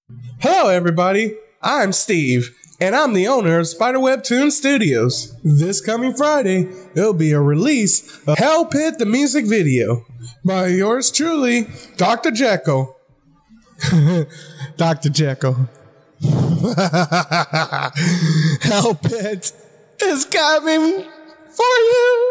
Hello everybody, I'm Steve, and I'm the owner of Spiderweb Toon Studios. This coming Friday, there'll be a release of Hellpit the music video by yours truly, Dr. Jekyll. Dr. Jekyll. Hellpit is coming for you.